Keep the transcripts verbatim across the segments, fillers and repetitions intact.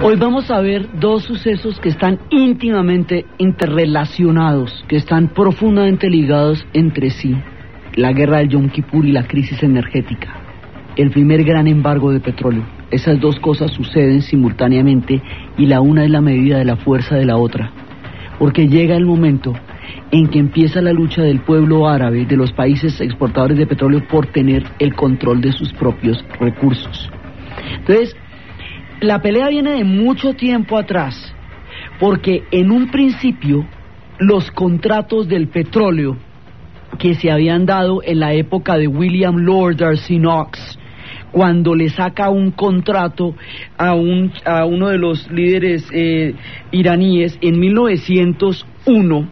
Hoy vamos a ver dos sucesos que están íntimamente interrelacionados, que están profundamente ligados entre sí: la guerra del Yom Kippur y la crisis energética, el primer gran embargo de petróleo. Esas dos cosas suceden simultáneamente y la una es la medida de la fuerza de la otra, porque llega el momento en que empieza la lucha del pueblo árabe, de los países exportadores de petróleo, por tener el control de sus propios recursos. Entonces, la pelea viene de mucho tiempo atrás, porque en un principio los contratos del petróleo que se habían dado en la época de William Lord Darcy Knox, cuando le saca un contrato a, un, a uno de los líderes eh, iraníes en mil novecientos uno,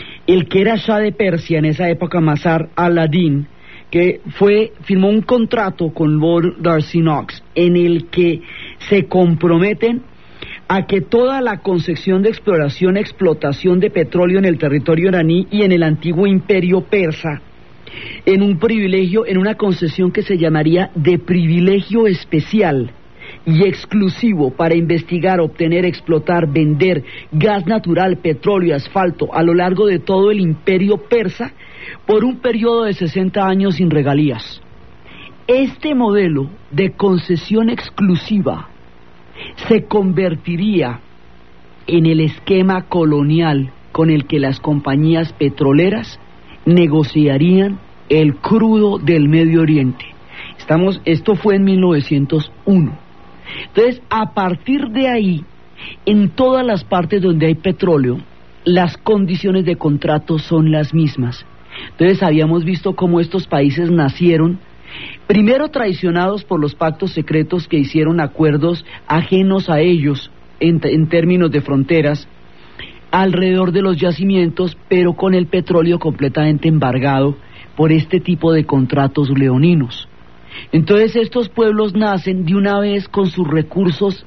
el que era Shah de Persia en esa época, Mazar al-Adin, que fue, firmó un contrato con Lord Darcy Knox en el que se comprometen a que toda la concesión de exploración, explotación de petróleo en el territorio iraní y en el antiguo imperio persa, en un privilegio, en una concesión que se llamaría de privilegio especial y exclusivo para investigar, obtener, explotar, vender gas natural, petróleo, asfalto a lo largo de todo el imperio persa por un periodo de sesenta años sin regalías. Este modelo de concesión exclusiva se convertiría en el esquema colonial con el que las compañías petroleras negociarían el crudo del Medio Oriente. Estamos, esto fue en mil novecientos uno. Entonces, a partir de ahí, en todas las partes donde hay petróleo, las condiciones de contrato son las mismas. Entonces, habíamos visto cómo estos países nacieron, primero traicionados por los pactos secretos que hicieron acuerdos ajenos a ellos en, en términos de fronteras, alrededor de los yacimientos, pero con el petróleo completamente embargado por este tipo de contratos leoninos. Entonces estos pueblos nacen de una vez con sus recursos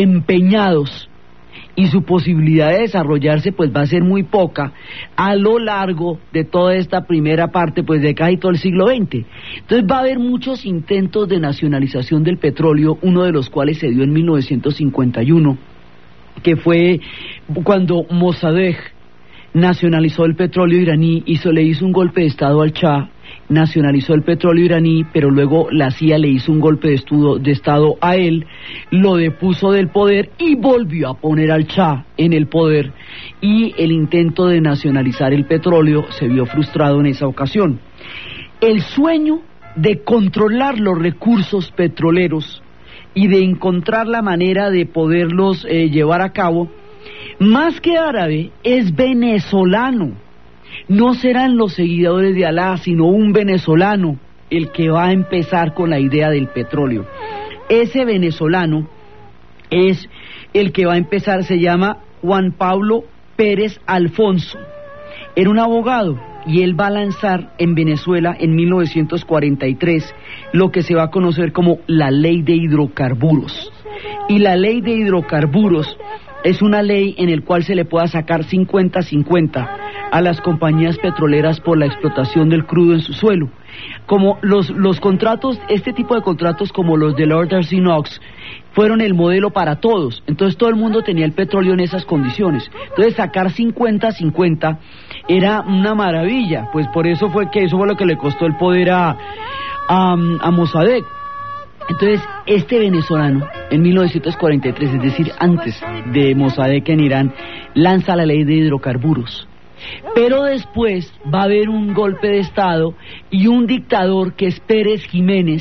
empeñados y su posibilidad de desarrollarse pues va a ser muy poca a lo largo de toda esta primera parte pues de casi todo el siglo veinte. Entonces va a haber muchos intentos de nacionalización del petróleo, uno de los cuales se dio en mil novecientos cincuenta y uno, que fue cuando Mossadegh nacionalizó el petróleo iraní, hizo, le hizo un golpe de estado al Shah, nacionalizó el petróleo iraní, pero luego la C I A le hizo un golpe de, estudo, de estado a él, lo depuso del poder y volvió a poner al Shah en el poder, y el intento de nacionalizar el petróleo se vio frustrado en esa ocasión. El sueño de controlar los recursos petroleros y de encontrar la manera de poderlos eh, llevar a cabo, más que árabe, es venezolano. No serán los seguidores de Alá, sino un venezolano el que va a empezar con la idea del petróleo. Ese venezolano es el que va a empezar, se llama Juan Pablo Pérez Alfonso. Era un abogado y él va a lanzar en Venezuela en mil novecientos cuarenta y tres lo que se va a conocer como la ley de hidrocarburos. Y la ley de hidrocarburos es una ley en la cual se le pueda sacar cincuenta cincuenta a las compañías petroleras por la explotación del crudo en su suelo. Como los, los contratos, este tipo de contratos como los de Lord Darcy Knox, fueron el modelo para todos. Entonces todo el mundo tenía el petróleo en esas condiciones. Entonces sacar cincuenta cincuenta era una maravilla, pues por eso fue que eso fue lo que le costó el poder a, a, a Mossadegh. Entonces, este venezolano, en mil novecientos cuarenta y tres, es decir, antes de Mossadegh en Irán, lanza la ley de hidrocarburos. Pero después va a haber un golpe de estado y un dictador que es Pérez Jiménez,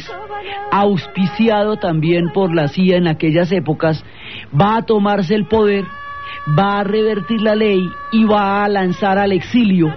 auspiciado también por la C I A en aquellas épocas, va a tomarse el poder, va a revertir la ley y va a lanzar al exilio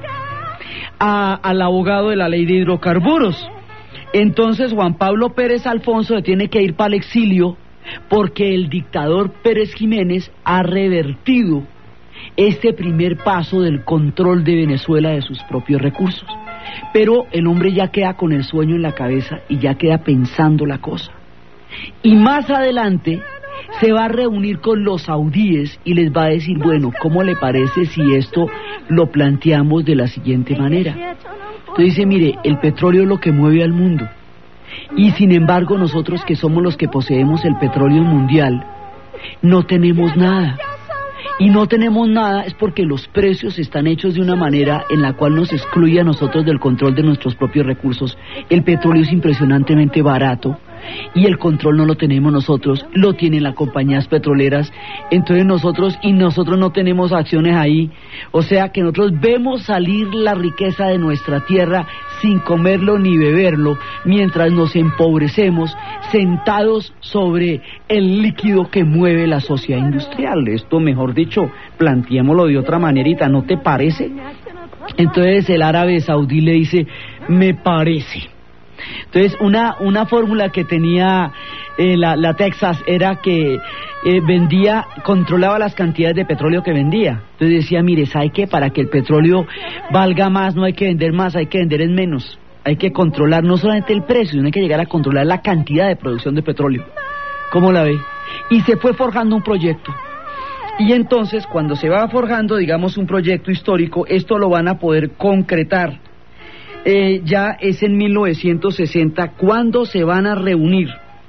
a, al abogado de la ley de hidrocarburos. Entonces Juan Pablo Pérez Alfonso se tiene que ir para el exilio porque el dictador Pérez Jiménez ha revertido este primer paso del control de Venezuela de sus propios recursos. Pero el hombre ya queda con el sueño en la cabeza y ya queda pensando la cosa. Y más adelante se va a reunir con los saudíes y les va a decir, bueno, ¿cómo le parece si esto lo planteamos de la siguiente manera? Entonces dice, mire, el petróleo es lo que mueve al mundo. Y sin embargo nosotros que somos los que poseemos el petróleo mundial, no tenemos nada. Y no tenemos nada es porque los precios están hechos de una manera en la cual nos excluye a nosotros del control de nuestros propios recursos. El petróleo es impresionantemente barato y el control no lo tenemos nosotros, lo tienen las compañías petroleras. Entonces nosotros, y nosotros no tenemos acciones ahí, o sea que nosotros vemos salir la riqueza de nuestra tierra sin comerlo ni beberlo, mientras nos empobrecemos sentados sobre el líquido que mueve la sociedad industrial. Esto, mejor dicho, planteémoslo de otra manerita, ¿no te parece? Entonces el árabe saudí le dice, me parece. Entonces una una fórmula que tenía eh, la, la Texas era que eh, vendía, controlaba las cantidades de petróleo que vendía. Entonces decía, mire, ¿sabe qué? Para que el petróleo valga más no hay que vender más, hay que vender en menos. Hay que controlar no solamente el precio, sino hay que llegar a controlar la cantidad de producción de petróleo. ¿Cómo la ve? Y se fue forjando un proyecto. Y entonces cuando se va forjando, digamos, un proyecto histórico, esto lo van a poder concretar. Eh, ya es en mil novecientos sesenta cuando se van a reunir,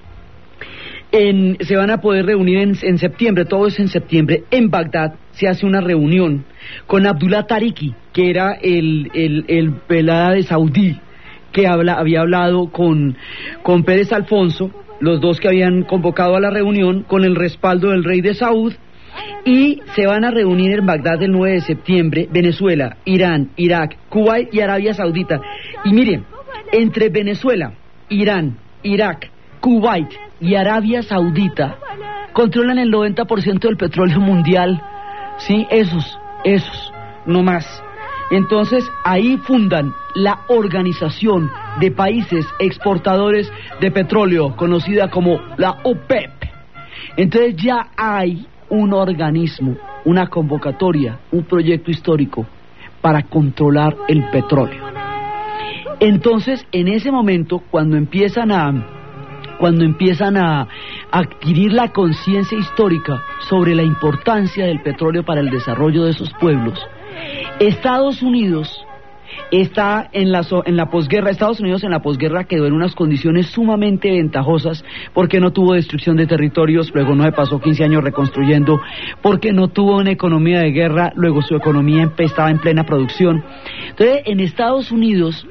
en, se van a poder reunir en, en septiembre, todo es en septiembre, en Bagdad se hace una reunión con Abdullah Tariki, que era el, el, el, el árabe saudí, que habla, había hablado con, con Pérez Alfonso, los dos que habían convocado a la reunión, con el respaldo del rey de Saúd. Y se van a reunir en Bagdad el nueve de septiembre, Venezuela, Irán, Irak, Kuwait y Arabia Saudita. Y miren, entre Venezuela, Irán, Irak, Kuwait y Arabia Saudita controlan el noventa por ciento del petróleo mundial. Sí, esos, esos, no más. Entonces ahí fundan la Organización de Países Exportadores de Petróleo, conocida como la OPEP. Entonces ya hay un organismo, una convocatoria, un proyecto histórico para controlar el petróleo. Entonces, en ese momento, cuando empiezan a, cuando empiezan a adquirir la conciencia histórica sobre la importancia del petróleo para el desarrollo de esos pueblos, Estados Unidos está en la, en la posguerra, Estados Unidos en la posguerra quedó en unas condiciones sumamente ventajosas porque no tuvo destrucción de territorios, luego no se pasó quince años reconstruyendo, porque no tuvo una economía de guerra, luego su economía estaba en plena producción. Entonces, en Estados Unidos,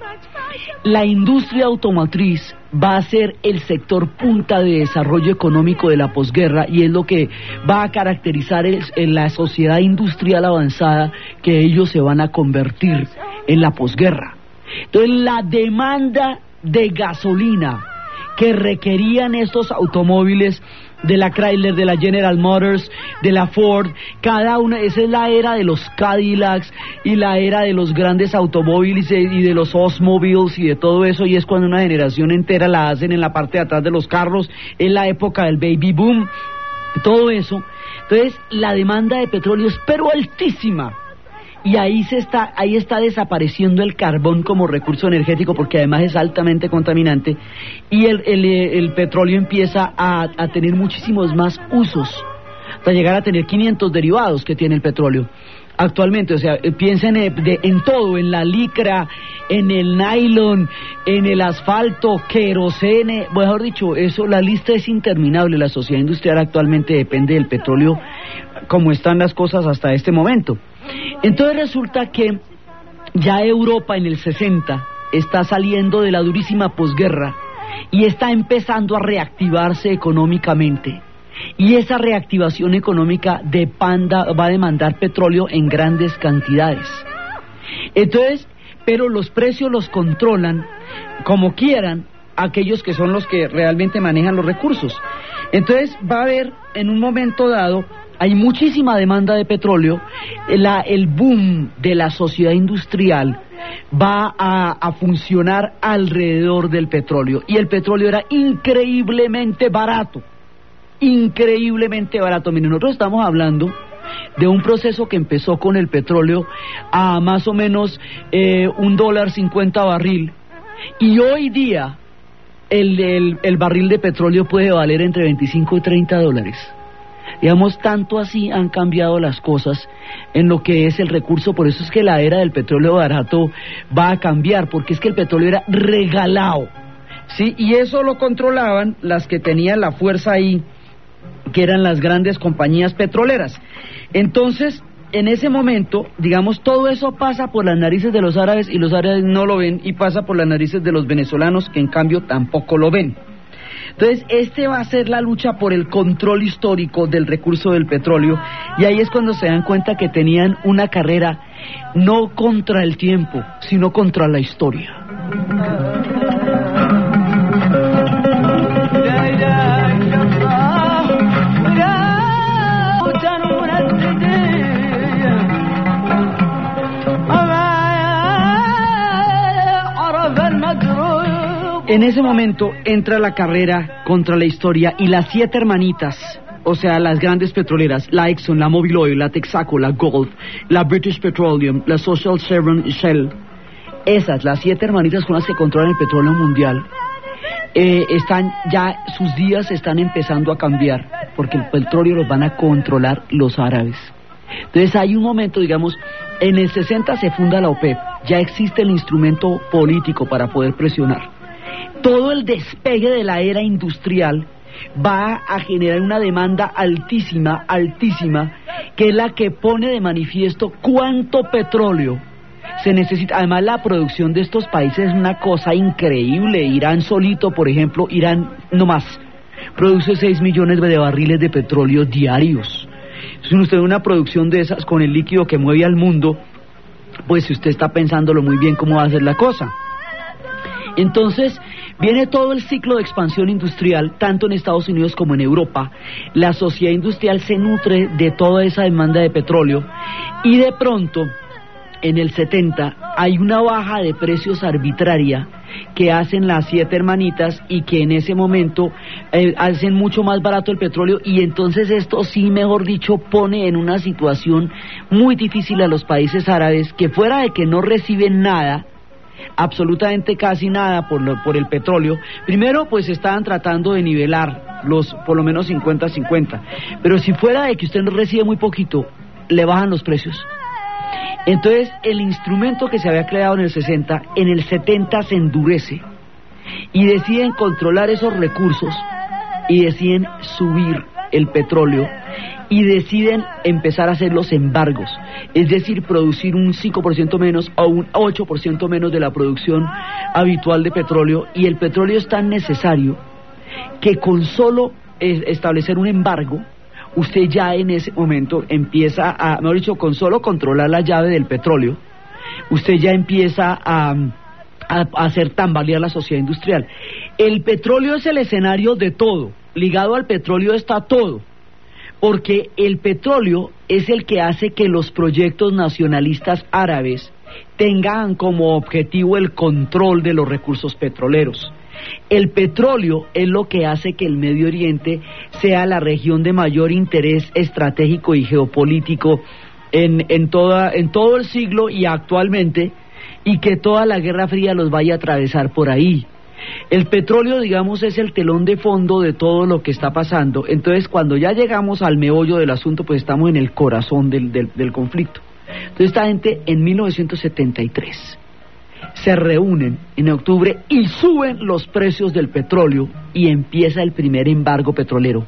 la industria automotriz va a ser el sector punta de desarrollo económico de la posguerra y es lo que va a caracterizar el, en la sociedad industrial avanzada que ellos se van a convertir en la posguerra. Entonces la demanda de gasolina que requerían estos automóviles de la Chrysler, de la General Motors, de la Ford, cada una, esa es la era de los Cadillacs y la era de los grandes automóviles y de los Oldsmobiles y de todo eso, y es cuando una generación entera la hacen en la parte de atrás de los carros, es la época del baby boom, todo eso. Entonces la demanda de petróleo es pero altísima. Y ahí se está, ahí está desapareciendo el carbón como recurso energético porque además es altamente contaminante y el, el, el petróleo empieza a, a tener muchísimos más usos, hasta llegar a tener quinientos derivados que tiene el petróleo actualmente. O sea, piensen en, de, en todo, en la licra, en el nylon, en el asfalto, querosene, mejor dicho, eso, la lista es interminable. La sociedad industrial actualmente depende del petróleo como están las cosas hasta este momento. Entonces resulta que ya Europa en el sesenta está saliendo de la durísima posguerra y está empezando a reactivarse económicamente. Y esa reactivación económica demanda, va a demandar petróleo en grandes cantidades. Entonces, pero los precios los controlan como quieran aquellos que son los que realmente manejan los recursos. Entonces va a haber en un momento dado, hay muchísima demanda de petróleo, la, el boom de la sociedad industrial va a, a funcionar alrededor del petróleo, y el petróleo era increíblemente barato, increíblemente barato. Miren, nosotros estamos hablando de un proceso que empezó con el petróleo a más o menos eh, un dólar cincuenta barril, y hoy día el, el, el barril de petróleo puede valer entre veinticinco y treinta dólares. Digamos, tanto así han cambiado las cosas en lo que es el recurso. Por eso es que la era del petróleo barato va a cambiar, porque es que el petróleo era regalado, ¿sí? Y eso lo controlaban las que tenían la fuerza ahí, que eran las grandes compañías petroleras. Entonces, en ese momento, digamos, todo eso pasa por las narices de los árabes y los árabes no lo ven, y pasa por las narices de los venezolanos, que en cambio tampoco lo ven. Entonces, este va a ser la lucha por el control histórico del recurso del petróleo, y ahí es cuando se dan cuenta que tenían una carrera no contra el tiempo, sino contra la historia. En ese momento entra la carrera contra la historia, y las siete hermanitas, o sea, las grandes petroleras, la Exxon, la Mobil Oil, la Texaco, la Gulf, la British Petroleum, la Social, Chevron y Shell, esas, las siete hermanitas con las que controlan el petróleo mundial, eh, están ya, sus días están empezando a cambiar, porque el petróleo los van a controlar los árabes. Entonces hay un momento, digamos, en el sesenta se funda la OPEP, ya existe el instrumento político para poder presionar. Todo el despegue de la era industrial va a generar una demanda altísima, altísima, que es la que pone de manifiesto cuánto petróleo se necesita. Además, la producción de estos países es una cosa increíble. Irán solito, por ejemplo, Irán nomás produce seis millones de barriles de petróleo diarios. Si usted ve una producción de esas con el líquido que mueve al mundo, pues si usted está pensándolo muy bien cómo va a ser la cosa. Entonces, viene todo el ciclo de expansión industrial, tanto en Estados Unidos como en Europa. La sociedad industrial se nutre de toda esa demanda de petróleo, y de pronto, en el setenta, hay una baja de precios arbitraria que hacen las siete hermanitas, y que en ese momento eh, hacen mucho más barato el petróleo, y entonces esto sí, mejor dicho, pone en una situación muy difícil a los países árabes, que fuera de que no reciben nada, absolutamente casi nada por, lo, por el petróleo. Primero, pues estaban tratando de nivelar los por lo menos cincuenta a cincuenta, pero si fuera de que usted recibe muy poquito, le bajan los precios. Entonces, el instrumento que se había creado en el sesenta, en el setenta se endurece, y deciden controlar esos recursos, y deciden subir el petróleo, y deciden empezar a hacer los embargos, es decir, producir un cinco por ciento menos o un ocho por ciento menos de la producción habitual de petróleo. Y el petróleo es tan necesario que con solo establecer un embargo, usted ya en ese momento empieza a, mejor dicho, con solo controlar la llave del petróleo, usted ya empieza a, a, a hacer tambalear la sociedad industrial. El petróleo es el escenario de todo, ligado al petróleo está todo, porque el petróleo es el que hace que los proyectos nacionalistas árabes tengan como objetivo el control de los recursos petroleros. El petróleo es lo que hace que el Medio Oriente sea la región de mayor interés estratégico y geopolítico en, en, toda, en todo el siglo y actualmente, y que toda la Guerra Fría los vaya a atravesar por ahí. El petróleo, digamos, es el telón de fondo de todo lo que está pasando. Entonces, cuando ya llegamos al meollo del asunto, pues estamos en el corazón del, del, del conflicto. Entonces, esta gente en mil novecientos setenta y tres se reúnen en octubre y suben los precios del petróleo, y empieza el primer embargo petrolero.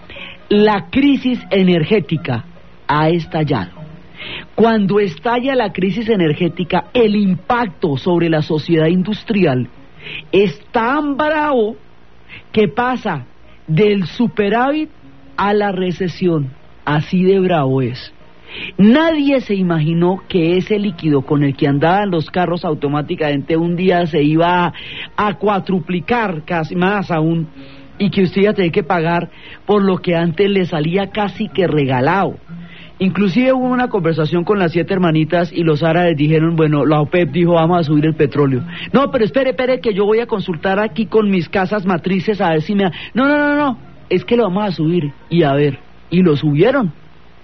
La crisis energética ha estallado. Cuando estalla la crisis energética, el impacto sobre la sociedad industrial es tan bravo que pasa del superávit a la recesión. Así de bravo es. Nadie se imaginó que ese líquido con el que andaban los carros automáticamente un día se iba a, a cuatruplicar, casi más aún, y que usted iba a tener que pagar por lo que antes le salía casi que regalado. Inclusive hubo una conversación con las siete hermanitas y los árabes dijeron, bueno, la OPEP dijo, vamos a subir el petróleo. No, pero espere, espere, que yo voy a consultar aquí con mis casas matrices a ver si me... No, no, no, no, es que lo vamos a subir, y a ver, y lo subieron,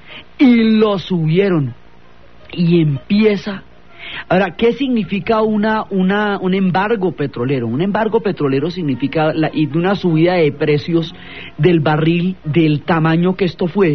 y lo subieron, y empieza... Ahora, ¿qué significa una, una, un embargo petrolero? Un embargo petrolero significa la, y una subida de precios del barril del tamaño que esto fue,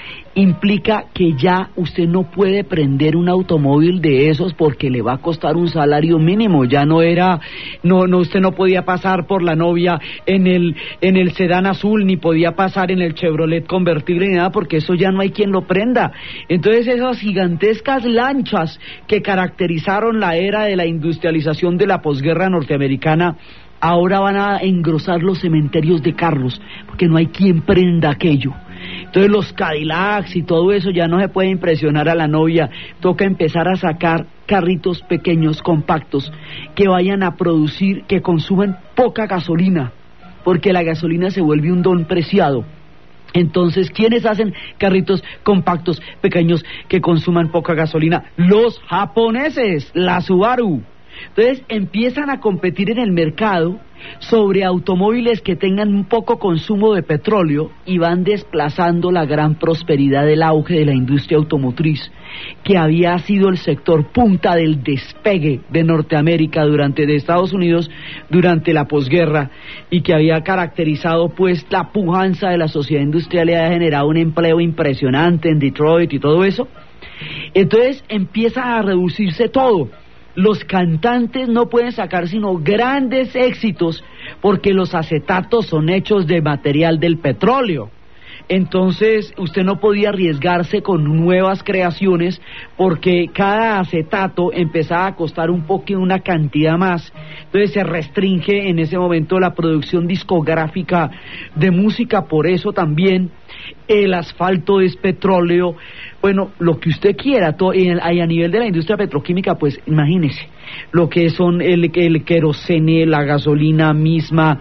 implica que ya usted no puede prender un automóvil de esos porque le va a costar un salario mínimo. Ya no era, no, no, usted no podía pasar por la novia en el, en el sedán azul, ni podía pasar en el Chevrolet convertible ni nada, porque eso ya no hay quien lo prenda. Entonces esas gigantescas lanchas que caracterizaron la era de la industrialización de la posguerra norteamericana, ahora van a engrosar los cementerios de carros, porque no hay quien prenda aquello. Entonces los Cadillacs y todo eso ya no se puede impresionar a la novia, toca empezar a sacar carritos pequeños, compactos, que vayan a producir, que consuman poca gasolina, porque la gasolina se vuelve un don preciado. Entonces, ¿quiénes hacen carritos compactos, pequeños, que consuman poca gasolina? Los japoneses, la Subaru. Entonces empiezan a competir en el mercado sobre automóviles que tengan un poco consumo de petróleo y van desplazando la gran prosperidad del auge de la industria automotriz, que había sido el sector punta del despegue de Norteamérica durante, de Estados Unidos durante la posguerra, y que había caracterizado pues la pujanza de la sociedad industrial y había generado un empleo impresionante en Detroit y todo eso. Entonces empieza a reducirse todo. Los cantantes no pueden sacar sino grandes éxitos porque los acetatos son hechos de material del petróleo. Entonces usted no podía arriesgarse con nuevas creaciones porque cada acetato empezaba a costar un poco, una cantidad más. Entonces se restringe en ese momento la producción discográfica de música. Por eso también el asfalto es petróleo. Bueno, lo que usted quiera, todo, y a nivel de la industria petroquímica, pues imagínese lo que son el, el querosene, la gasolina misma,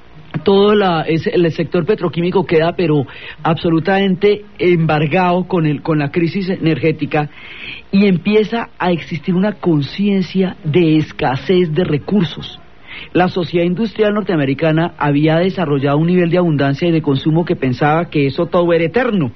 todo la, es, el sector petroquímico queda pero absolutamente embargado con, el, con la crisis energética, y empieza a existir una conciencia de escasez de recursos. La sociedad industrial norteamericana había desarrollado un nivel de abundancia y de consumo que pensaba que eso todo era eterno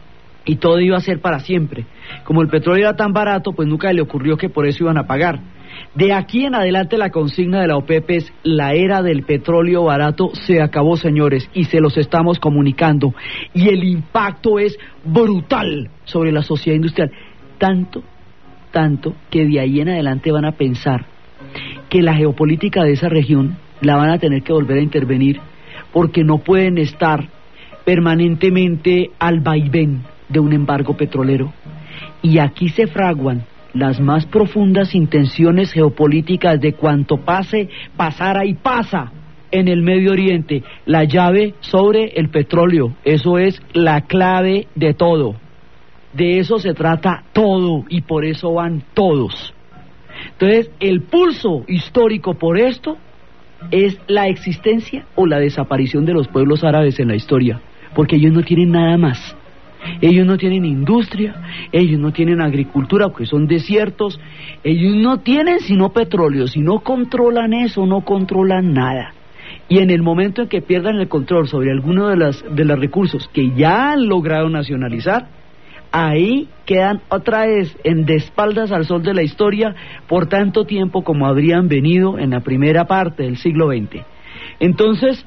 y todo iba a ser para siempre. Como el petróleo era tan barato, pues nunca le ocurrió que por eso iban a pagar. De aquí en adelante la consigna de la OPEP es: la era del petróleo barato se acabó, señores, y se los estamos comunicando. Y el impacto es brutal sobre la sociedad industrial. Tanto, tanto, que de ahí en adelante van a pensar que la geopolítica de esa región la van a tener que volver a intervenir, porque no pueden estar permanentemente al vaivén de un embargo petrolero. Y aquí se fraguan las más profundas intenciones geopolíticas de cuanto pase, pasara y pasa en el Medio Oriente. La llave sobre el petróleo, eso es la clave de todo. De eso se trata todo, y por eso van todos. Entonces, el pulso histórico por esto es la existencia o la desaparición de los pueblos árabes en la historia, porque ellos no tienen nada más. Ellos no tienen industria, ellos no tienen agricultura porque son desiertos, ellos no tienen sino petróleo. Si no controlan eso, no controlan nada. Y en el momento en que pierdan el control sobre alguno de las de los recursos que ya han logrado nacionalizar, ahí quedan otra vez en de espaldas al sol de la historia por tanto tiempo como habrían venido en la primera parte del siglo veinte. Entonces,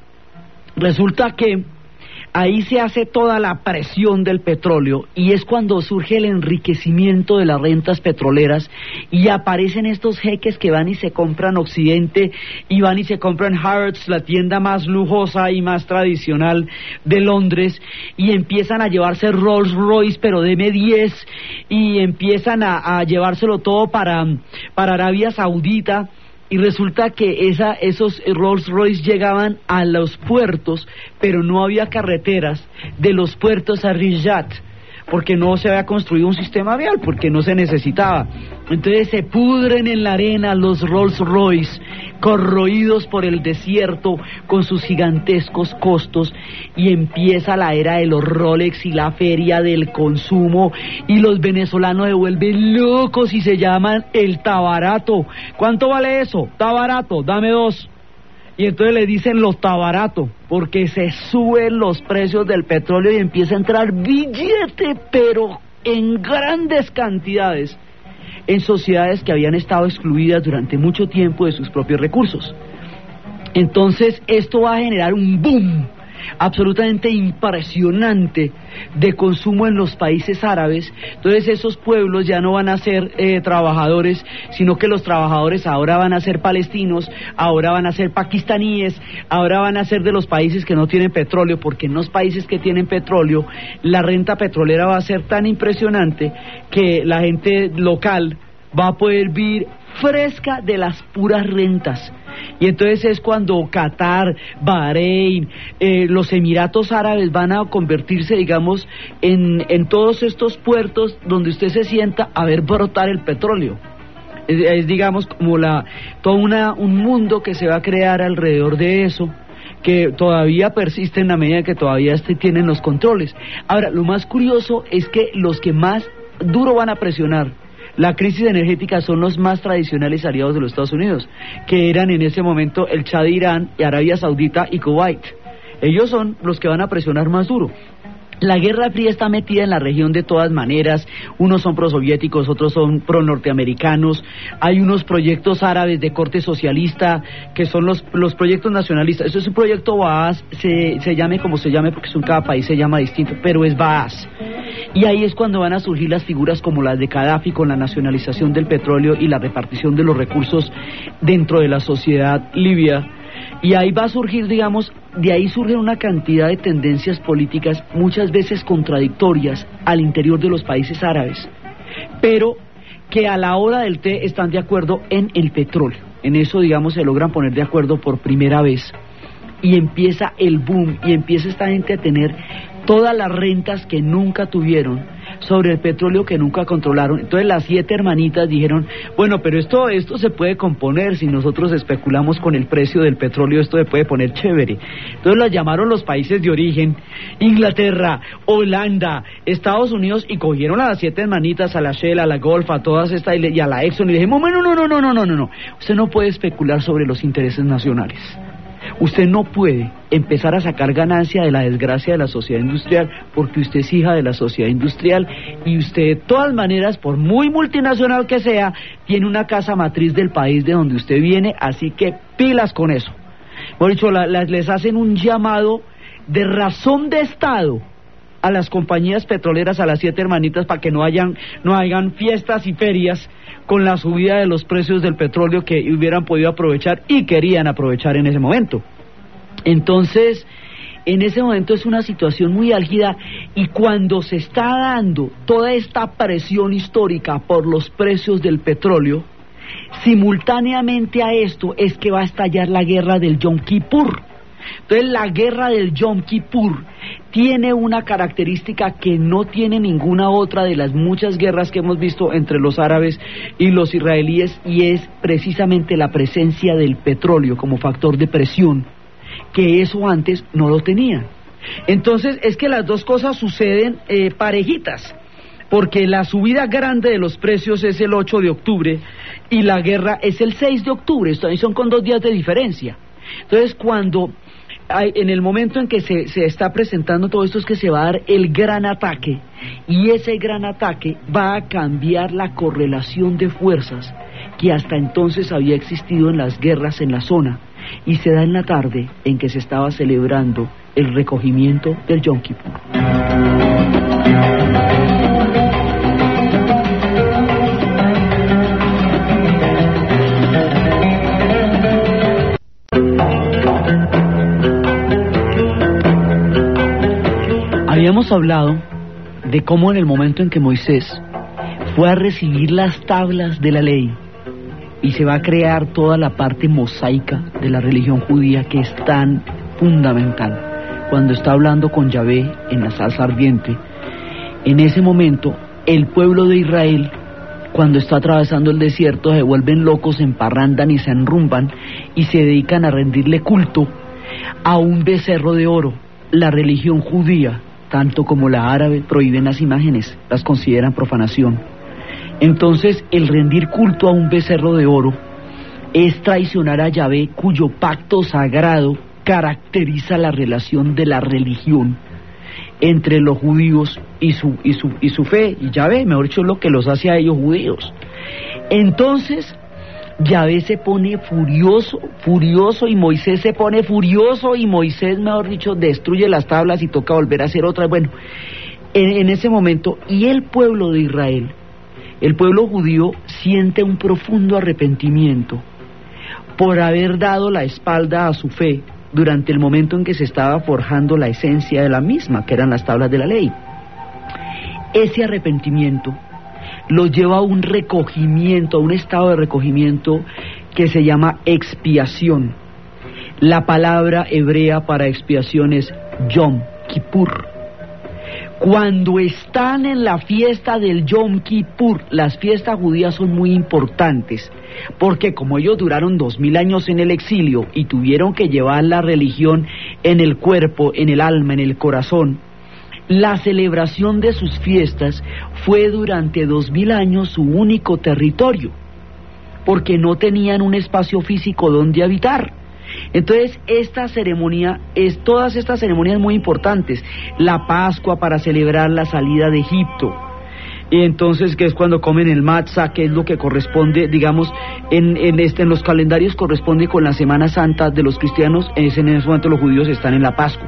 resulta que ahí se hace toda la presión del petróleo, y es cuando surge el enriquecimiento de las rentas petroleras, y aparecen estos jeques que van y se compran Occidente, y van y se compran Harrods, la tienda más lujosa y más tradicional de Londres, y empiezan a llevarse Rolls Royce, pero de M diez, y empiezan a, a llevárselo todo para, para Arabia Saudita. Y resulta que esa, esos Rolls Royce llegaban a los puertos, pero no había carreteras de los puertos a Riyadh, porque no se había construido un sistema vial, porque no se necesitaba. Entonces se pudren en la arena los Rolls Royce, corroídos por el desierto, con sus gigantescos costos, y empieza la era de los Rolex y la feria del consumo, y los venezolanos se vuelven locos y se llaman el tabarato. ¿Cuánto vale eso? Tabarato, dame dos. Y entonces le dicen los tabarato, porque se suben los precios del petróleo y empieza a entrar billete, pero en grandes cantidades, en sociedades que habían estado excluidas durante mucho tiempo de sus propios recursos. Entonces esto va a generar un boom absolutamente impresionante de consumo en los países árabes. Entonces esos pueblos ya no van a ser eh, trabajadores, sino que los trabajadores ahora van a ser palestinos, ahora van a ser pakistaníes, ahora van a ser de los países que no tienen petróleo, porque en los países que tienen petróleo la renta petrolera va a ser tan impresionante que la gente local va a poder vivir fresca de las puras rentas. Y entonces es cuando Qatar, Bahrein, eh, los Emiratos Árabes van a convertirse, digamos, en, en todos estos puertos donde usted se sienta a ver brotar el petróleo. Es, es digamos, como la todo una, un mundo que se va a crear alrededor de eso, que todavía persiste en la medida que todavía este tienen los controles. Ahora, lo más curioso es que los que más duro van a presionar la crisis energética son los más tradicionales aliados de los Estados Unidos, que eran en ese momento el Chad, Irán, Arabia Saudita y Kuwait. Ellos son los que van a presionar más duro. La Guerra Fría está metida en la región de todas maneras, unos son prosoviéticos, otros son pro-norteamericanos, hay unos proyectos árabes de corte socialista, que son los, los proyectos nacionalistas. Eso es un proyecto Baas, se, se llame como se llame, porque en cada país se llama distinto, pero es Baas. Y ahí es cuando van a surgir las figuras como las de Gaddafi, con la nacionalización del petróleo y la repartición de los recursos dentro de la sociedad libia. Y ahí va a surgir, digamos, de ahí surgen una cantidad de tendencias políticas, muchas veces contradictorias, al interior de los países árabes, pero que a la hora del té están de acuerdo en el petróleo. En eso, digamos, se logran poner de acuerdo por primera vez, y empieza el boom, y empieza esta gente a tener todas las rentas que nunca tuvieron sobre el petróleo que nunca controlaron. Entonces las siete hermanitas dijeron, bueno, pero esto esto se puede componer, si nosotros especulamos con el precio del petróleo, esto se puede poner chévere. Entonces las llamaron los países de origen, Inglaterra, Holanda, Estados Unidos, y cogieron a las siete hermanitas, a la Shell, a la Gulf, a todas estas, y a la Exxon, y le dijimos, bueno, no, no, no, no, no, no, no, usted no puede especular sobre los intereses nacionales. Usted no puede empezar a sacar ganancia de la desgracia de la sociedad industrial, porque usted es hija de la sociedad industrial, y usted de todas maneras, por muy multinacional que sea, tiene una casa matriz del país de donde usted viene, así que pilas con eso. Por dicho, la, la, les hacen un llamado de razón de Estado a las compañías petroleras, a las siete hermanitas, para que no hayan, no hagan fiestas y ferias con la subida de los precios del petróleo que hubieran podido aprovechar y querían aprovechar en ese momento. Entonces, en ese momento es una situación muy álgida, y cuando se está dando toda esta presión histórica por los precios del petróleo, simultáneamente a esto es que va a estallar la guerra del Yom Kippur. Entonces la guerra del Yom Kippur tiene una característica que no tiene ninguna otra de las muchas guerras que hemos visto entre los árabes y los israelíes, y es precisamente la presencia del petróleo como factor de presión, que eso antes no lo tenían. Entonces es que las dos cosas suceden eh, parejitas, porque la subida grande de los precios es el ocho de octubre y la guerra es el seis de octubre, son con dos días de diferencia. Entonces cuando hay, en el momento en que se, se está presentando todo esto, es que se va a dar el gran ataque, y ese gran ataque va a cambiar la correlación de fuerzas que hasta entonces había existido en las guerras en la zona, y se da en la tarde en que se estaba celebrando el recogimiento del Yom Kippur. Habíamos hablado de cómo en el momento en que Moisés fue a recibir las tablas de la ley y se va a crear toda la parte mosaica de la religión judía, que es tan fundamental, cuando está hablando con Yahvé en la zarza ardiente, en ese momento el pueblo de Israel, cuando está atravesando el desierto, se vuelven locos, se emparrandan y se enrumban y se dedican a rendirle culto a un becerro de oro. La religión judía, tanto como la árabe, prohíben las imágenes, las consideran profanación. Entonces, el rendir culto a un becerro de oro es traicionar a Yahvé, cuyo pacto sagrado caracteriza la relación de la religión entre los judíos y su, y su, y su fe, y Yahvé, mejor dicho, lo que los hace a ellos judíos. Entonces, Yahvé se pone furioso, furioso, y Moisés se pone furioso, y Moisés, mejor dicho, destruye las tablas y toca volver a hacer otras. Bueno, en, en ese momento, y el pueblo de Israel, el pueblo judío, siente un profundo arrepentimiento por haber dado la espalda a su fe durante el momento en que se estaba forjando la esencia de la misma, que eran las tablas de la ley. Ese arrepentimiento los lleva a un recogimiento, a un estado de recogimiento que se llama expiación. La palabra hebrea para expiación es Yom Kippur. Cuando están en la fiesta del Yom Kippur, las fiestas judías son muy importantes, porque como ellos duraron dos mil años en el exilio y tuvieron que llevar la religión en el cuerpo, en el alma, en el corazón, la celebración de sus fiestas fue durante dos mil años su único territorio, porque no tenían un espacio físico donde habitar. Entonces esta ceremonia, es todas estas ceremonias muy importantes, la Pascua para celebrar la salida de Egipto, y entonces que es cuando comen el matzah, que es lo que corresponde, digamos, en, en, este, en los calendarios corresponde con la Semana Santa de los cristianos, es en ese momento los judíos están en la Pascua.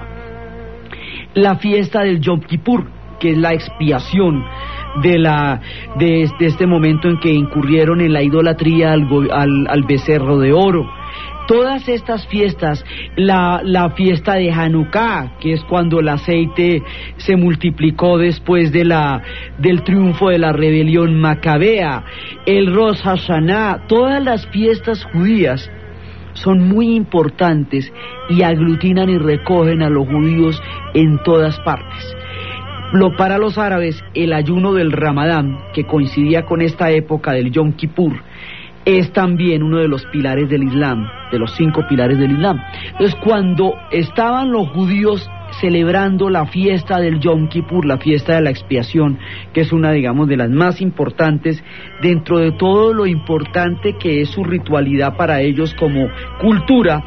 La fiesta del Yom Kippur, que es la expiación de la de, de este momento en que incurrieron en la idolatría al, al, al becerro de oro. Todas estas fiestas, la, la fiesta de Hanukkah, que es cuando el aceite se multiplicó después de la, del triunfo de la rebelión macabea, el Rosh Hashanah, todas las fiestas judías son muy importantes y aglutinan y recogen a los judíos en todas partes. Lo, para los árabes, el ayuno del Ramadán, que coincidía con esta época del Yom Kippur, es también uno de los pilares del Islam, de los cinco pilares del Islam. Entonces, cuando estaban los judíos celebrando la fiesta del Yom Kippur, la fiesta de la expiación, que es una, digamos, de las más importantes, dentro de todo lo importante que es su ritualidad para ellos como cultura,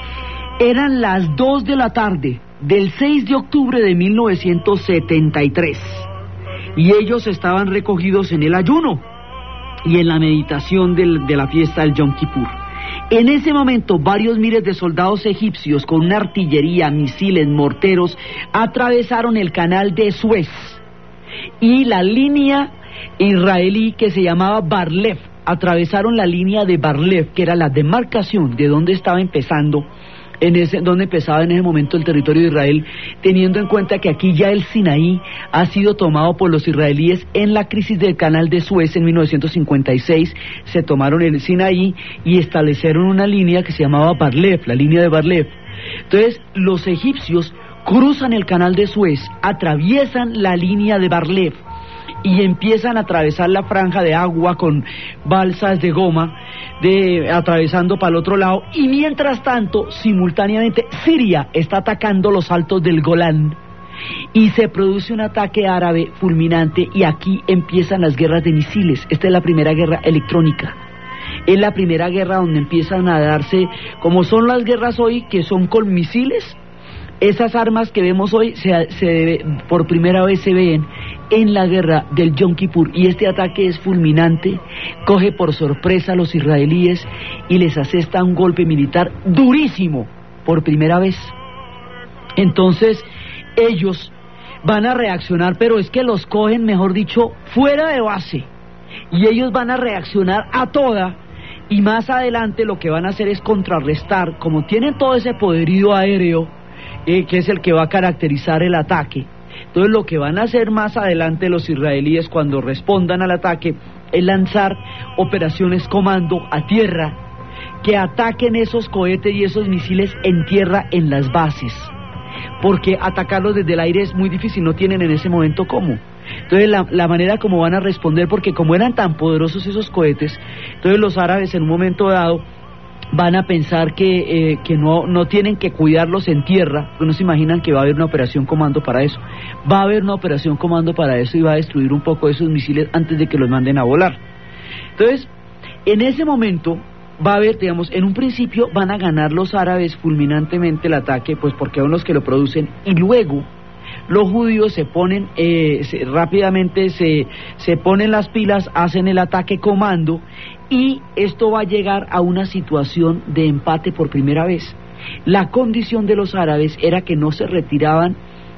eran las dos de la tarde del seis de octubre de mil novecientos setenta y tres, y ellos estaban recogidos en el ayuno y en la meditación del, de la fiesta del Yom Kippur. En ese momento, varios miles de soldados egipcios con una artillería, misiles, morteros, atravesaron el canal de Suez y la línea israelí que se llamaba Bar-Lev, atravesaron la línea de Bar-Lev, que era la demarcación de donde estaba empezando en ese, donde empezaba en ese momento el territorio de Israel, teniendo en cuenta que aquí ya el Sinaí ha sido tomado por los israelíes en la crisis del canal de Suez en mil novecientos cincuenta y seis, se tomaron el Sinaí y establecieron una línea que se llamaba Bar-Lev, la línea de Bar-Lev. Entonces los egipcios cruzan el canal de Suez, atraviesan la línea de Bar-Lev y empiezan a atravesar la franja de agua con balsas de goma, de atravesando para el otro lado, y mientras tanto, simultáneamente, Siria está atacando los altos del Golán, y se produce un ataque árabe fulminante, y aquí empiezan las guerras de misiles. Esta es la primera guerra electrónica. Es la primera guerra donde empiezan a darse, como son las guerras hoy, que son con misiles. Esas armas que vemos hoy se, se, por primera vez se ven en la guerra del Yom Kippur, y este ataque es fulminante, coge por sorpresa a los israelíes y les asesta un golpe militar durísimo por primera vez. Entonces ellos van a reaccionar, pero es que los cogen, mejor dicho, fuera de base, y ellos van a reaccionar a toda. Y más adelante lo que van a hacer es contrarrestar, como tienen todo ese poderío aéreo, Eh, que es el que va a caracterizar el ataque. Entonces lo que van a hacer más adelante los israelíes cuando respondan al ataque es lanzar operaciones comando a tierra, que ataquen esos cohetes y esos misiles en tierra en las bases, porque atacarlos desde el aire es muy difícil, no tienen en ese momento cómo. Entonces la, la manera como van a responder, porque como eran tan poderosos esos cohetes, entonces los árabes en un momento dado van a pensar que, eh, que no, no tienen que cuidarlos en tierra, porque no se imaginan que va a haber una operación comando para eso. Va a haber una operación comando para eso y va a destruir un poco esos misiles antes de que los manden a volar. Entonces, en ese momento va a haber, digamos, en un principio van a ganar los árabes fulminantemente el ataque, pues porque son los que lo producen, y luego los judíos se ponen, eh, se, rápidamente se, se ponen las pilas, hacen el ataque comando, y esto va a llegar a una situación de empate por primera vez. La condición de los árabes era que no se retiraban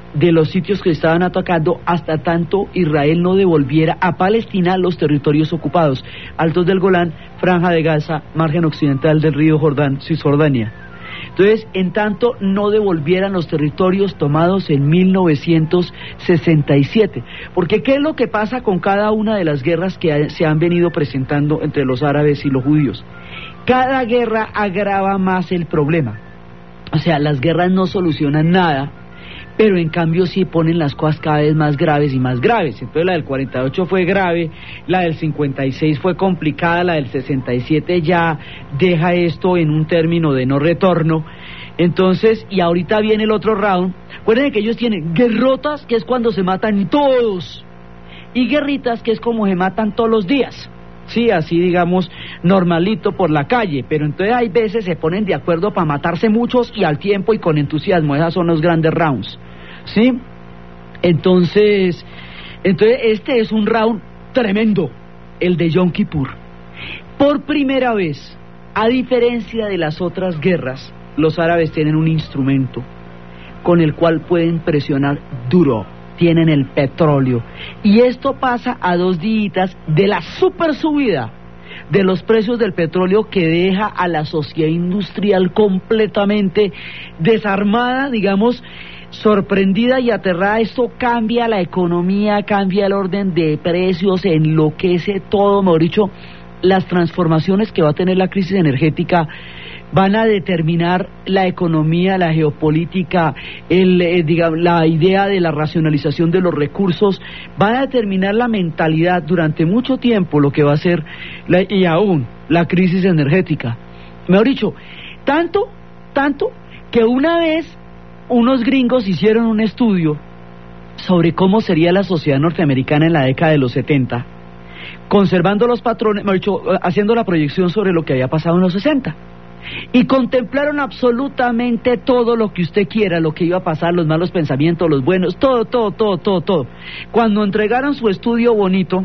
de los sitios que estaban atacando hasta tanto Israel no devolviera a Palestina los territorios ocupados, Altos del Golán, Franja de Gaza, margen occidental del río Jordán, Cisjordania. Entonces, en tanto no devolvieran los territorios tomados en mil novecientos sesenta y siete. Porque ¿qué es lo que pasa con cada una de las guerras que se han venido presentando entre los árabes y los judíos? Cada guerra agrava más el problema. O sea, las guerras no solucionan nada, pero en cambio sí ponen las cosas cada vez más graves y más graves. Entonces la del cuarenta y ocho fue grave, la del cincuenta y seis fue complicada, la del sesenta y siete ya deja esto en un término de no retorno. Entonces, y ahorita viene el otro round. Acuérdense que ellos tienen guerrotas, que es cuando se matan todos, y guerritas, que es como se matan todos los días. Sí, así digamos, normalito por la calle, pero entonces hay veces se ponen de acuerdo para matarse muchos y al tiempo y con entusiasmo. Esos son los grandes rounds, ¿sí? Entonces, entonces este es un round tremendo, el de Yom Kippur. Por primera vez, a diferencia de las otras guerras, los árabes tienen un instrumento con el cual pueden presionar duro. Tienen el petróleo, y esto pasa a dos días de la super subida de los precios del petróleo que deja a la sociedad industrial completamente desarmada, digamos, sorprendida y aterrada. Esto cambia la economía, cambia el orden de precios, enloquece todo, mejor dicho, las transformaciones que va a tener la crisis energética van a determinar la economía, la geopolítica, el, eh, digamos, la idea de la racionalización de los recursos, van a determinar la mentalidad durante mucho tiempo, lo que va a ser, la, y aún, la crisis energética. Mejor dicho, tanto, tanto, que una vez unos gringos hicieron un estudio sobre cómo sería la sociedad norteamericana en la década de los setenta, conservando los patrones, mejor dicho, haciendo la proyección sobre lo que había pasado en los sesenta. Y contemplaron absolutamente todo lo que usted quiera, lo que iba a pasar, los malos pensamientos, los buenos, todo, todo, todo, todo, todo. Cuando entregaron su estudio bonito,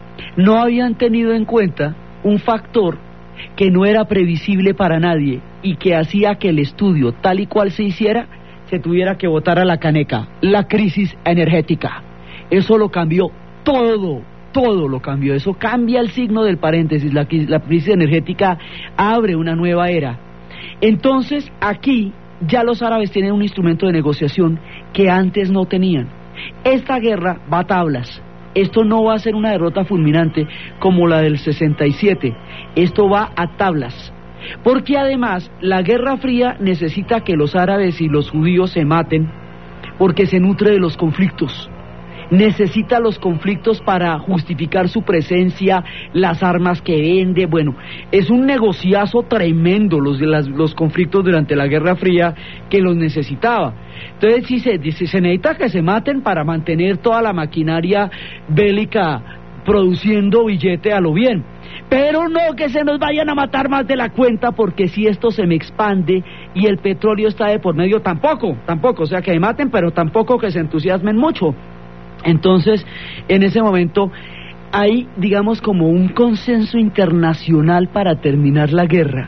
no habían tenido en cuenta un factor que no era previsible para nadie y que hacía que el estudio, tal y cual se hiciera, se tuviera que botar a la caneca: la crisis energética. Eso lo cambió todo. Todo lo cambió, eso cambia el signo del paréntesis. La, la crisis energética abre una nueva era. Entonces aquí ya los árabes tienen un instrumento de negociación que antes no tenían. Esta guerra va a tablas. Esto no va a ser una derrota fulminante como la del sesenta y siete, esto va a tablas. Porque además la Guerra Fría necesita que los árabes y los judíos se maten, porque se nutre de los conflictos. Necesita los conflictos para justificar su presencia, las armas que vende. Bueno, es un negociazo tremendo los, las, los conflictos durante la Guerra Fría, que los necesitaba. Entonces si se, si se necesita que se maten para mantener toda la maquinaria bélica produciendo billete a lo bien, pero no que se nos vayan a matar más de la cuenta, porque si esto se me expande y el petróleo está de por medio, tampoco, tampoco, o sea, que me maten, pero tampoco que se entusiasmen mucho. Entonces, en ese momento hay, digamos, como un consenso internacional para terminar la guerra,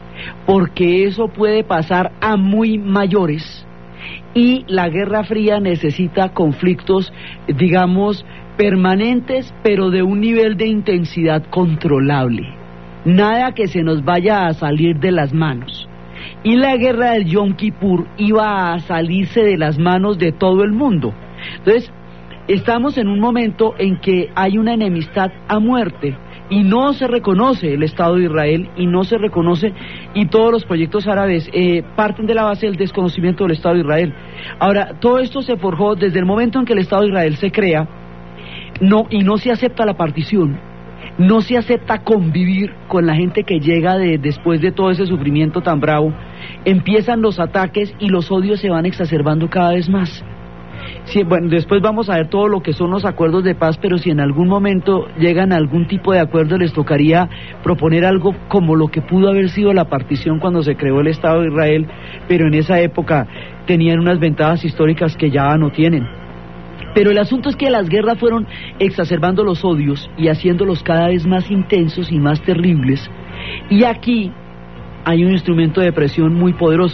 porque eso puede pasar a muy mayores, y la Guerra Fría necesita conflictos, digamos, permanentes, pero de un nivel de intensidad controlable, nada que se nos vaya a salir de las manos. Y la guerra del Yom Kippur iba a salirse de las manos de todo el mundo. Entonces, estamos en un momento en que hay una enemistad a muerte y no se reconoce el Estado de Israel, y no se reconoce, y todos los proyectos árabes eh, parten de la base del desconocimiento del Estado de Israel. Ahora, todo esto se forjó desde el momento en que el Estado de Israel se crea, no, y no se acepta la partición, no se acepta convivir con la gente que llega de, después de todo ese sufrimiento tan bravo. Empiezan los ataques y los odios se van exacerbando cada vez más. Sí, bueno, después vamos a ver todo lo que son los acuerdos de paz, pero si en algún momento llegan a algún tipo de acuerdo, les tocaría proponer algo como lo que pudo haber sido la partición cuando se creó el Estado de Israel, pero en esa época tenían unas ventajas históricas que ya no tienen. Pero el asunto es que las guerras fueron exacerbando los odios y haciéndolos cada vez más intensos y más terribles, y aquí hay un instrumento de presión muy poderoso. Entonces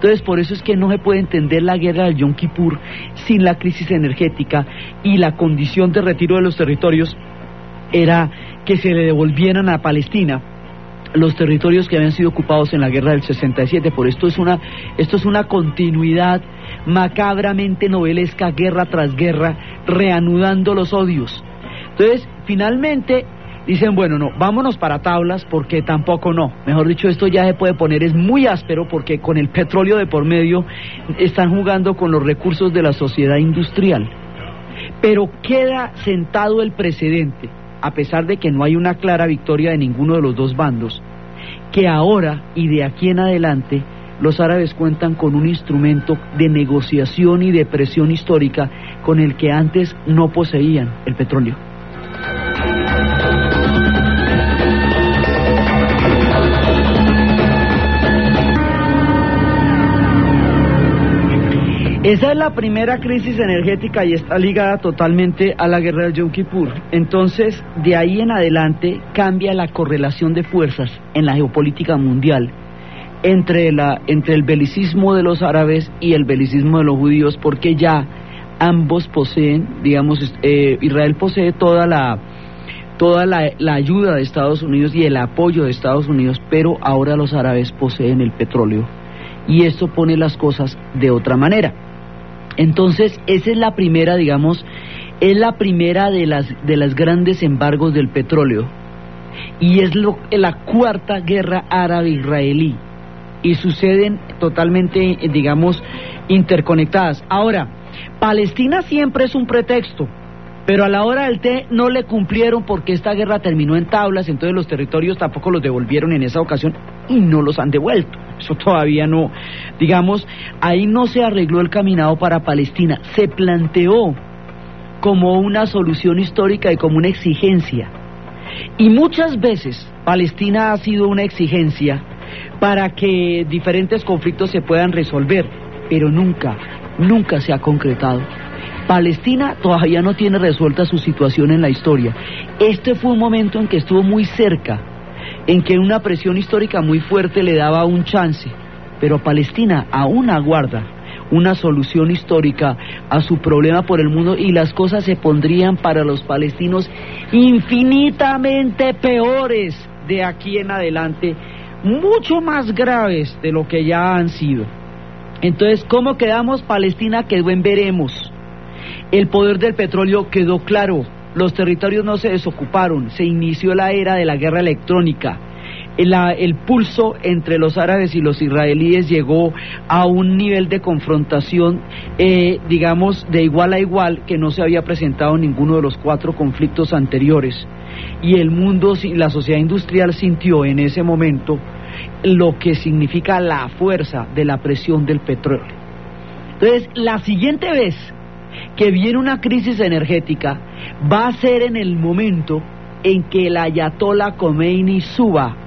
Entonces, por eso es que no se puede entender la guerra del Yom Kippur sin la crisis energética, y la condición de retiro de los territorios era que se le devolvieran a Palestina los territorios que habían sido ocupados en la guerra del sesenta y siete. Por esto es una, esto es una continuidad macabramente novelesca, guerra tras guerra, reanudando los odios. Entonces, finalmente dicen, bueno, no, vámonos para tablas, porque tampoco no. Mejor dicho, esto ya se puede poner, es muy áspero, porque con el petróleo de por medio están jugando con los recursos de la sociedad industrial. Pero queda sentado el precedente, a pesar de que no hay una clara victoria de ninguno de los dos bandos, que ahora y de aquí en adelante los árabes cuentan con un instrumento de negociación y de presión histórica con el que antes no poseían: el petróleo. Esa es la primera crisis energética y está ligada totalmente a la guerra del Yom Kippur. Entonces, de ahí en adelante cambia la correlación de fuerzas en la geopolítica mundial entre, la, entre el belicismo de los árabes y el belicismo de los judíos, porque ya ambos poseen, digamos, eh, Israel posee toda la toda la, la ayuda de Estados Unidos y el apoyo de Estados Unidos, pero ahora los árabes poseen el petróleo, y esto pone las cosas de otra manera. Entonces, esa es la primera, digamos, es la primera de las de las grandes embargos del petróleo, y es lo, la cuarta guerra árabe-israelí, y suceden totalmente, digamos, interconectadas. Ahora, Palestina siempre es un pretexto, pero a la hora del té no le cumplieron, porque esta guerra terminó en tablas, entonces los territorios tampoco los devolvieron en esa ocasión y no los han devuelto. Eso todavía no, digamos, ahí no se arregló el caminado para Palestina, se planteó como una solución histórica y como una exigencia. Y muchas veces Palestina ha sido una exigencia para que diferentes conflictos se puedan resolver, pero nunca, nunca se ha concretado. Palestina todavía no tiene resuelta su situación en la historia. Este fue un momento en que estuvo muy cerca, en que una presión histórica muy fuerte le daba un chance, pero Palestina aún aguarda una solución histórica a su problema por el mundo, y las cosas se pondrían para los palestinos infinitamente peores de aquí en adelante, mucho más graves de lo que ya han sido. Entonces, ¿cómo quedamos? Palestina quedó en veremos. El poder del petróleo quedó claro, los territorios no se desocuparon, se inició la era de la guerra electrónica. El, el pulso entre los árabes y los israelíes llegó a un nivel de confrontación, eh, digamos, de igual a igual, que no se había presentado en ninguno de los cuatro conflictos anteriores. Y el mundo, la sociedad industrial sintió en ese momento lo que significa la fuerza de la presión del petróleo. Entonces, la siguiente vez que viene una crisis energética va a ser en el momento en que el ayatollah Khomeini suba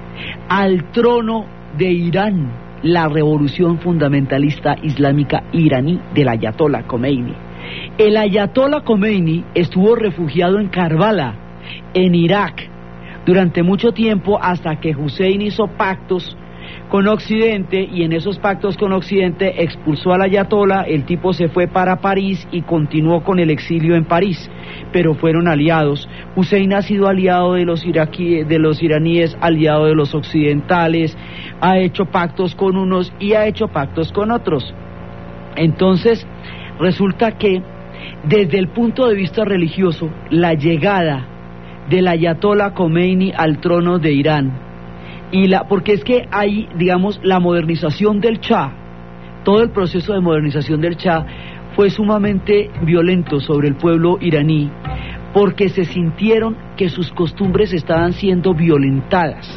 al trono de Irán, la revolución fundamentalista islámica iraní del ayatollah Khomeini. El ayatollah Khomeini estuvo refugiado en Karbala, en Irak, durante mucho tiempo, hasta que Hussein hizo pactos con Occidente, y en esos pactos con Occidente expulsó al ayatollah. El tipo se fue para París y continuó con el exilio en París, pero fueron aliados. Hussein ha sido aliado de los iraquíes, de los iraníes, aliado de los occidentales, ha hecho pactos con unos y ha hecho pactos con otros. Entonces, resulta que desde el punto de vista religioso, la llegada del ayatollah Khomeini al trono de Irán, y la, porque es que hay, digamos, la modernización del Shah, todo el proceso de modernización del Shah fue sumamente violento sobre el pueblo iraní, porque se sintieron que sus costumbres estaban siendo violentadas.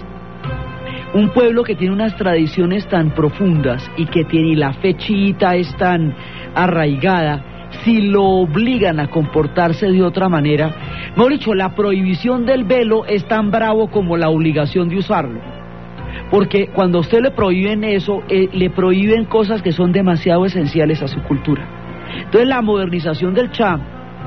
Un pueblo que tiene unas tradiciones tan profundas y que tiene y la fe chiita es tan arraigada, si lo obligan a comportarse de otra manera, mejor dicho, la prohibición del velo es tan bravo como la obligación de usarlo. Porque cuando a usted le prohíben eso, eh, le prohíben cosas que son demasiado esenciales a su cultura. Entonces, la modernización del Shah,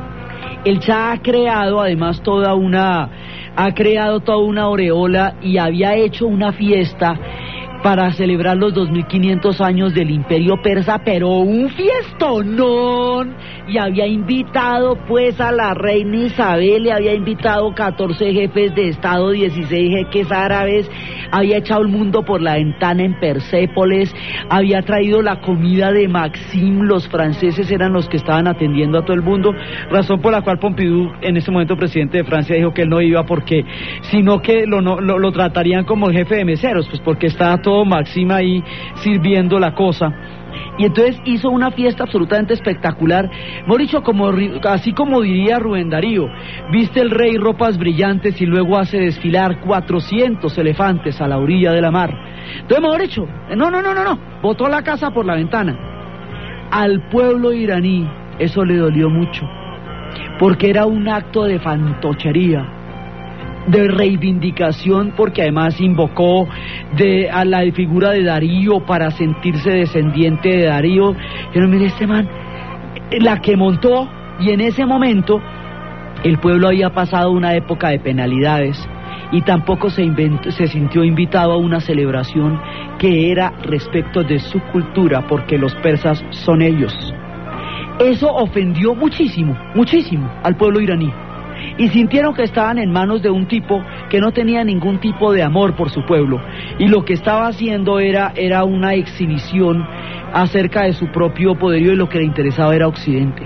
el Shah ha creado además toda una, ha creado toda una aureola y había hecho una fiesta para celebrar los dos mil quinientos años del Imperio Persa, pero un fiestonón, y había invitado pues a la reina Isabel, le había invitado catorce jefes de Estado, dieciséis jeques árabes, había echado el mundo por la ventana en Persépolis, había traído la comida de Maxim, los franceses eran los que estaban atendiendo a todo el mundo, razón por la cual Pompidou, en ese momento presidente de Francia, dijo que él no iba porque, sino que lo, no, lo, lo tratarían como el jefe de meseros, pues porque estaba todo Maxim ahí sirviendo la cosa. Y entonces hizo una fiesta absolutamente espectacular, Mauricio, como, así como diría Rubén Darío, viste el rey ropas brillantes y luego hace desfilar cuatrocientos elefantes a la orilla de la mar. Entonces Mauricio, no, no, no, no, no, botó la casa por la ventana. Al pueblo iraní eso le dolió mucho, porque era un acto de fantochería, de reivindicación, porque además invocó de, a la figura de Darío para sentirse descendiente de Darío. Pero mire, este man, la que montó, y en ese momento el pueblo había pasado una época de penalidades y tampoco se, inventó, se sintió invitado a una celebración que era respecto de su cultura, porque los persas son ellos. Eso ofendió muchísimo, muchísimo al pueblo iraní. Y sintieron que estaban en manos de un tipo que no tenía ningún tipo de amor por su pueblo, y lo que estaba haciendo era, era una exhibición acerca de su propio poderío, y lo que le interesaba era Occidente.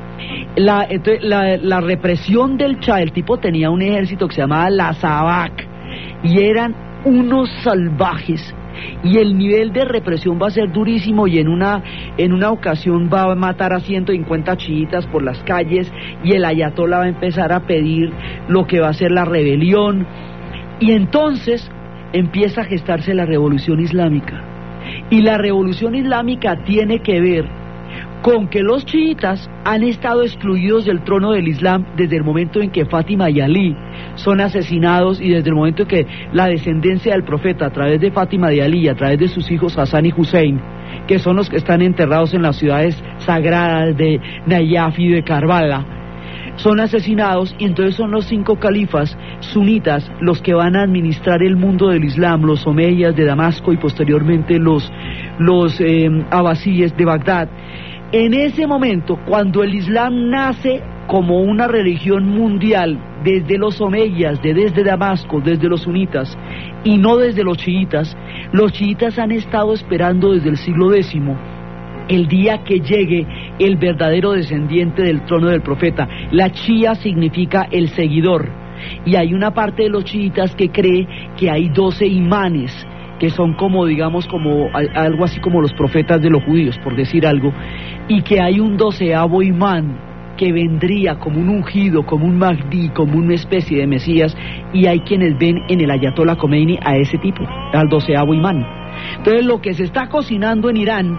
La, la, la represión del Shah, el tipo tenía un ejército que se llamaba la Sabak, y eran unos salvajes, y el nivel de represión va a ser durísimo, y en una en una ocasión va a matar a ciento cincuenta chiitas por las calles, y el ayatolá va a empezar a pedir lo que va a ser la rebelión, y entonces empieza a gestarse la revolución islámica, y la revolución islámica tiene que ver con que los chiitas han estado excluidos del trono del Islam desde el momento en que Fátima y Ali son asesinados, y desde el momento en que la descendencia del profeta a través de Fátima y Ali, a través de sus hijos Hassan y Hussein, que son los que están enterrados en las ciudades sagradas de Nayaf y de Karbala, son asesinados, y entonces son los cinco califas sunitas los que van a administrar el mundo del Islam, los omeyas de Damasco y posteriormente los, los eh, abasíes de Bagdad. En ese momento, cuando el Islam nace como una religión mundial desde los omeyas, de desde Damasco, desde los sunitas, y no desde los chiitas, los chiitas han estado esperando desde el siglo décimo el día que llegue el verdadero descendiente del trono del profeta. La chía significa el seguidor, y hay una parte de los chiitas que cree que hay doce imanes, que son como, digamos, como algo así como los profetas de los judíos, por decir algo, y que hay un doceavo imán que vendría como un ungido, como un Mahdi, como una especie de Mesías, y hay quienes ven en el Ayatollah Khomeini a ese tipo, al doceavo imán. Entonces lo que se está cocinando en Irán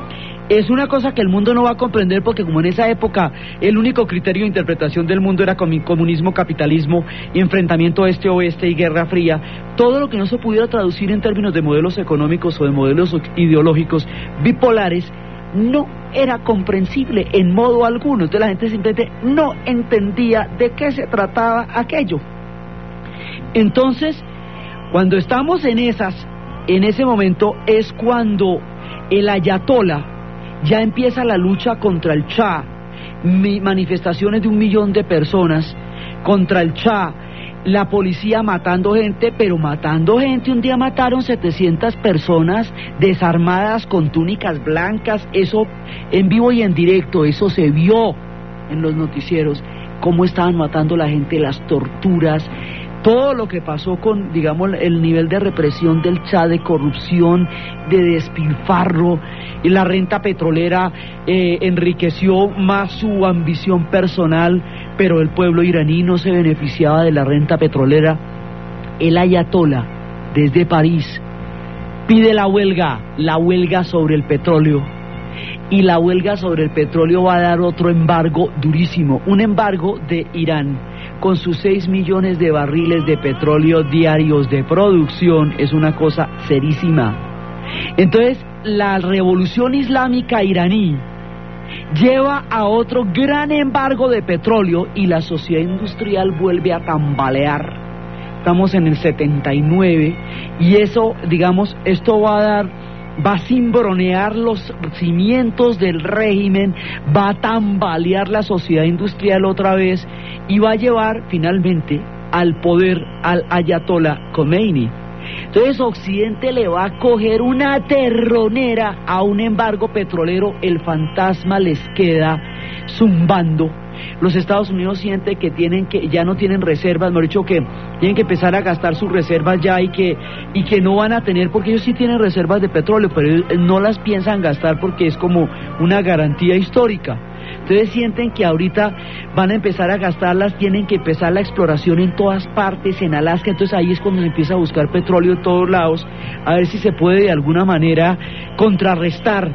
es una cosa que el mundo no va a comprender, porque como en esa época el único criterio de interpretación del mundo era comunismo, capitalismo y enfrentamiento este-oeste y guerra fría, todo lo que no se pudiera traducir en términos de modelos económicos o de modelos ideológicos bipolares no era comprensible en modo alguno. Entonces la gente simplemente no entendía de qué se trataba aquello. Entonces, cuando estamos en esas, en ese momento es cuando el ayatollah ya empieza la lucha contra el Shah, manifestaciones de un millón de personas contra el Shah, la policía matando gente, pero matando gente. Un día mataron setecientas personas desarmadas con túnicas blancas, eso en vivo y en directo, eso se vio en los noticieros, cómo estaban matando la gente, las torturas, todo lo que pasó con, digamos, el nivel de represión del Shah, de corrupción, de despilfarro, y la renta petrolera eh, enriqueció más su ambición personal, pero el pueblo iraní no se beneficiaba de la renta petrolera. El ayatollah, desde París, pide la huelga, la huelga sobre el petróleo, y la huelga sobre el petróleo va a dar otro embargo durísimo, un embargo de Irán, con sus seis millones de barriles de petróleo diarios de producción, es una cosa serísima. Entonces, la revolución islámica iraní lleva a otro gran embargo de petróleo, y la sociedad industrial vuelve a tambalear, estamos en el setenta y nueve, y eso, digamos, esto va a dar, va a cimbronear los cimientos del régimen, va a tambalear la sociedad industrial otra vez, y va a llevar finalmente al poder al ayatolá Khomeini. Entonces Occidente le va a coger una terronera a un embargo petrolero, el fantasma les queda zumbando. Los Estados Unidos sienten que tienen que ya no tienen reservas, mejor dicho, que tienen que empezar a gastar sus reservas ya, y que y que no van a tener, porque ellos sí tienen reservas de petróleo, pero ellos no las piensan gastar porque es como una garantía histórica. Entonces sienten que ahorita van a empezar a gastarlas, tienen que empezar la exploración en todas partes, en Alaska. Entonces ahí es cuando se empieza a buscar petróleo en todos lados, a ver si se puede de alguna manera contrarrestar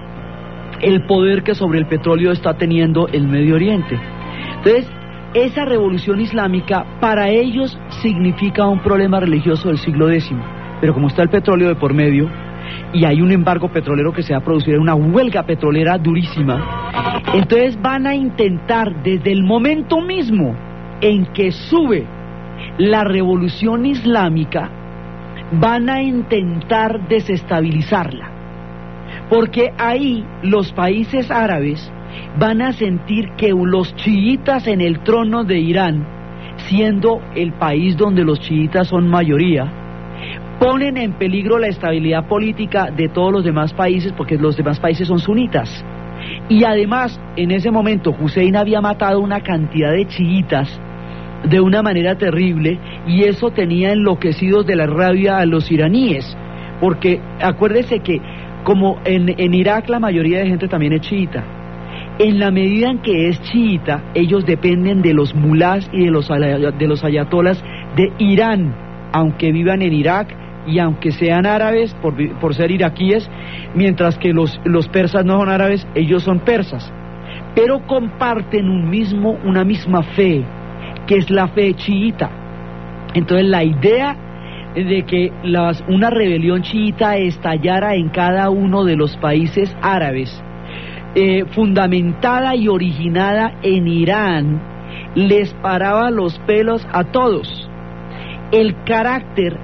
el poder que sobre el petróleo está teniendo el Medio Oriente. Entonces, esa revolución islámica para ellos significa un problema religioso del siglo décimo, pero como está el petróleo de por medio y hay un embargo petrolero que se va a producir, una huelga petrolera durísima, entonces van a intentar desde el momento mismo en que sube la revolución islámica, van a intentar desestabilizarla, porque ahí los países árabes van a sentir que los chiitas en el trono de Irán, siendo el país donde los chiitas son mayoría, ponen en peligro la estabilidad política de todos los demás países, porque los demás países son sunitas. Y además, en ese momento, Hussein había matado una cantidad de chiitas de una manera terrible, y eso tenía enloquecidos de la rabia a los iraníes, porque acuérdese que como en, en Irak la mayoría de gente también es chiita, en la medida en que es chiita, ellos dependen de los mulás y de los, de los ayatolas de Irán, aunque vivan en Irak y aunque sean árabes por, por ser iraquíes, mientras que los, los persas no son árabes, ellos son persas, pero comparten un mismo, una misma fe, que es la fe chiita. Entonces la idea de que las, una rebelión chiita estallara en cada uno de los países árabes, Eh, fundamentada y originada en Irán, les paraba los pelos a todos. El carácter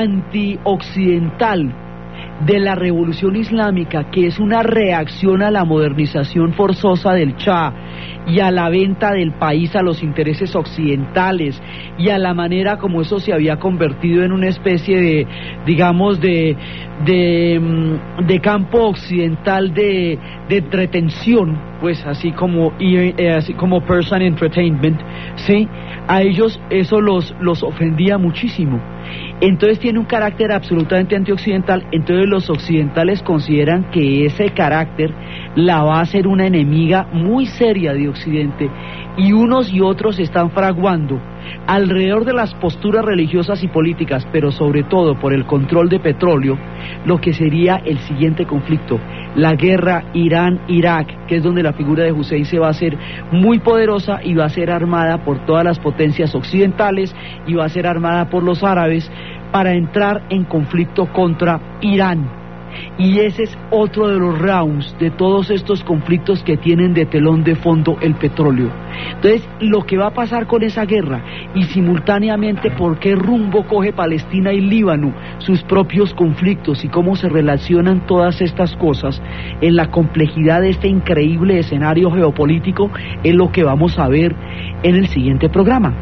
antioccidental de la revolución islámica, que es una reacción a la modernización forzosa del Shah y a la venta del país a los intereses occidentales y a la manera como eso se había convertido en una especie de, digamos, de de, de campo occidental de, de entretención, pues así como y, eh, así como person entertainment, sí, a ellos eso los los ofendía muchísimo. Entonces tiene un carácter absolutamente antioccidental. Entonces los occidentales consideran que ese carácter la va a hacer una enemiga muy seria de Occidente, y unos y otros están fraguando alrededor de las posturas religiosas y políticas, pero sobre todo por el control de petróleo, lo que sería el siguiente conflicto, la guerra Irán-Irak, que es donde la figura de Hussein se va a hacer muy poderosa y va a ser armada por todas las potencias occidentales y va a ser armada por los árabes para entrar en conflicto contra Irán. Y ese es otro de los rounds de todos estos conflictos que tienen de telón de fondo el petróleo. Entonces, lo que va a pasar con esa guerra, y simultáneamente por qué rumbo coge Palestina y Líbano sus propios conflictos, y cómo se relacionan todas estas cosas en la complejidad de este increíble escenario geopolítico, es lo que vamos a ver en el siguiente programa.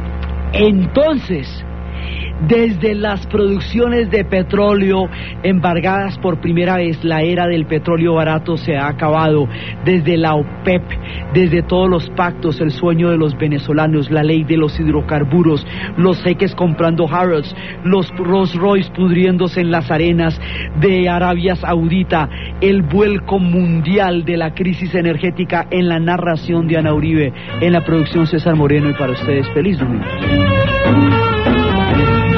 Entonces, desde las producciones de petróleo embargadas por primera vez, la era del petróleo barato se ha acabado. Desde la OPEP, desde todos los pactos, el sueño de los venezolanos, la ley de los hidrocarburos, los jeques comprando Harrods, los Rolls Royce pudriéndose en las arenas de Arabia Saudita, el vuelco mundial de la crisis energética, en la narración de Ana Uribe, en la producción César Moreno, y para ustedes feliz domingo.